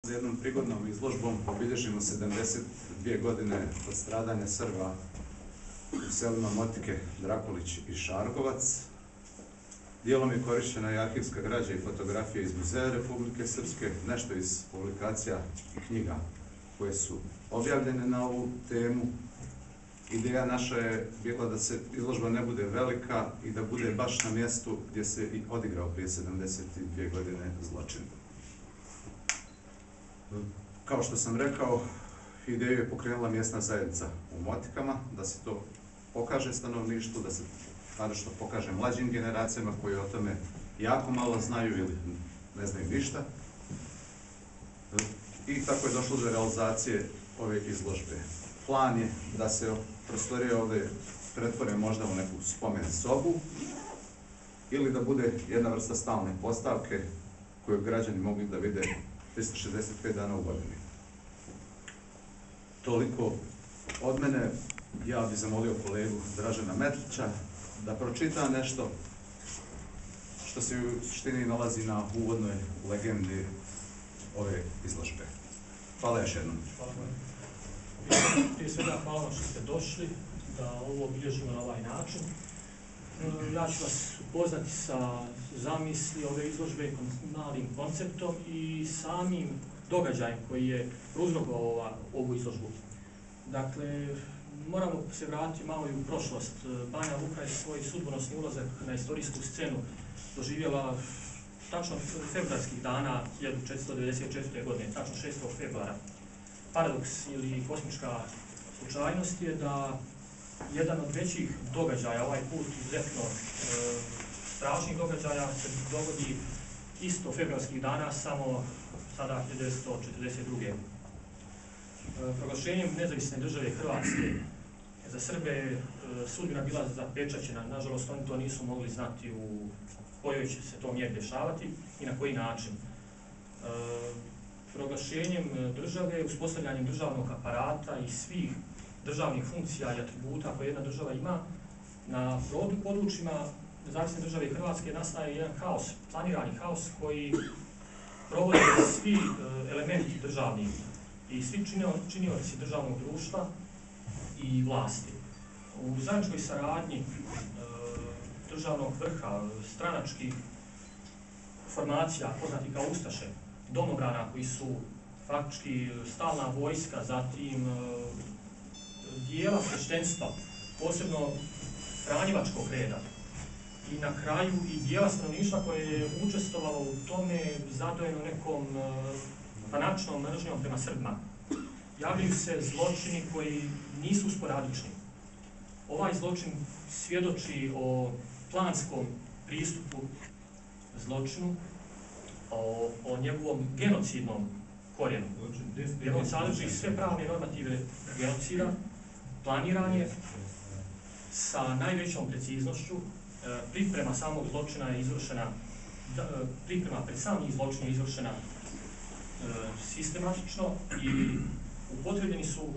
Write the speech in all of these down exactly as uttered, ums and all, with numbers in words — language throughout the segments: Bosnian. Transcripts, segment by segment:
S jednom prigodnom izložbom obilježimo sedamdeset dvije godine od stradanja Srba u selima Motike, Drakulić i Šargovac. Dijelom je korišćena i arhivska građa i fotografije iz Muzeja Republike Srpske, nešto iz publikacija i knjiga koje su objavljene na ovu temu. Ideja naša je bila da se izložba ne bude velika i da bude baš na mjestu gdje se i odigrao prije sedamdeset dvije godine zločin. Kao što sam rekao, ideju je pokrenula mjesna zajednica u Motikama, da se to pokaže stanovništvu, da se naročito pokaže mlađim generacijama koji o tome jako malo znaju ili ne znaju ništa. I tako je došlo do realizacije ove izložbe. Plan je da se prostorije ove pretvore možda u neku spomen sobu ili da bude jedna vrsta stalne postavke koju građani mogli da vide trista šezdeset pet dana u godini. Toliko od mene. Ja bih zamolio kolegu Dražena Metlića da pročita nešto što se u suštini nalazi na uvodnoj legendi ove izložbe. Hvala još jednom. Hvala. Prije svega hvala vam što ste došli da ovo obilježimo na ovaj način. Ja ću vas upoznati sa zamisli ove izložbe, malim konceptom i samim događajem koji je prouzrokovao ovu izložbu. Dakle, moramo se vratiti malo i u prošlost. Banja Luka je svoj sudbonosni ulazak na istorijsku scenu doživjela tačno februarskih dana hiljadu četiristo devedeset četvrte. godine, tačno šestog februara. Paradoks ili kosmička slučajnost je da jedan od većih događaja, ovaj put izuzetno e, strašnih događaja, se dogodi isto februarskih dana, samo sada hiljadu devetsto četrdeset druge. E, proglašenjem nezavisne države Hrvatske za Srbe e, sudbina bila zapečaćena. Nažalost, oni to nisu mogli znati u kojoj će se to mjeri dešavati i na koji način. E, proglašenjem države, uspostavljanjem državnog aparata i svih državnih funkcija i atributa koje jedna država ima, na područjima nezavisne države Hrvatske nastaje jedan haos, planirani haos koji provode svi elementi državni i svi činioci državnog društva i vlasti. U zajedničkoj saradnji državnog vrha, stranačkih formacija, poznati kao ustaše, domobrana koji su faktički stalna vojska, zatim dijela sveštenstva, posebno franjevačkog reda, i na kraju i dijela stanovništva koje je učestvovalo u tome zadojeno nekom fanatičnom mržnjom prema Srbima. Javljaju se zločini koji nisu sporadični. Ovaj zločin svjedoči o planskom pristupu zločinu, o, o njegovom genocidnom korijenu. Jer on sadrži sve pravne normative genocida, planiran je sa najvećom preciznošću, priprema samog zločina je izvršena, priprema pred samih zločina je izvršena sistematično i upotrebljeni su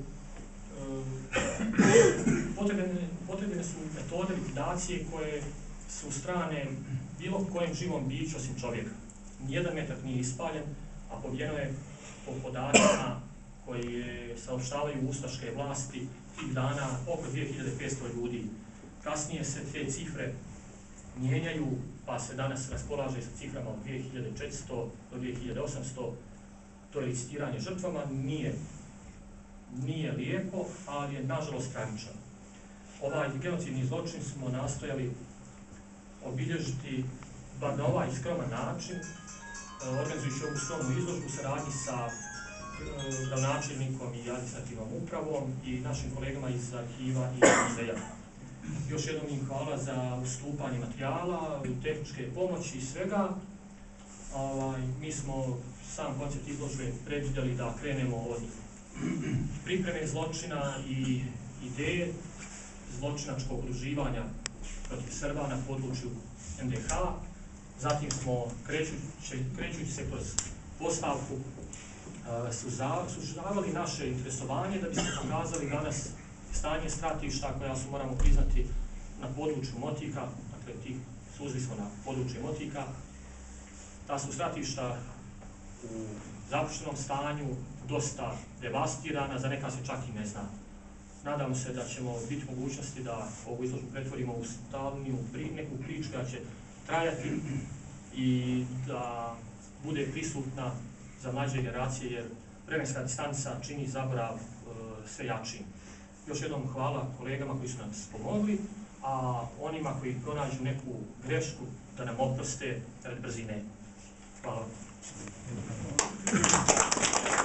potrebne, potrebne su metode likvidacije koje su strane bilo kojem živom biću osim čovjeka. Nijedan metak nije ispaljen, a pobijeno je po podacima koji saopštavaju ustaške vlasti tih dana oko dvije hiljade petsto ljudi. Kasnije se te cifre mijenjaju, pa se danas raspolaže sa ciframa od dvije hiljade četiristo do dvije hiljade osamsto. To je licitiranje žrtvama, nije, nije lijepo, ali je nažalost tragičan. Ovaj genocidni zločin smo nastojali obilježiti bar na ovaj skroman način, organizujući ovu skromnu izložbu saradnji sa gradonačelnikom i administrativnom upravom i našim kolegama iz arhiva i muzeja. Još jednom im hvala za ustupanje materijala, tehničke pomoći i svega. Ovaj, mi smo sam koncept izložbe predvidjeli da krenemo od pripreme zločina i ideje zločinačkog udruživanja protiv Srba na području en de ha. Zatim smo, krećući, krećući se kroz postavku, sužavali naše interesovanje da bismo pokazali danas stanje stratišta koja su, moramo priznati, na području Motika, dakle tih suzli smo na područje Motika. Ta su stratišta u zapuštenom stanju, dosta devastirana, za neka se čak i ne zna. Nadamo se da ćemo biti mogućnosti da ovu izložbu pretvorimo u stalniju neku priču koja će trajati i da bude prisutna za mlađe generacije, jer vremenska distanca čini zaborav e, sve jačim. Još jednom hvala kolegama koji su nas pomogli, a onima koji pronađu neku grešku da nam oproste radi brzine. Hvala.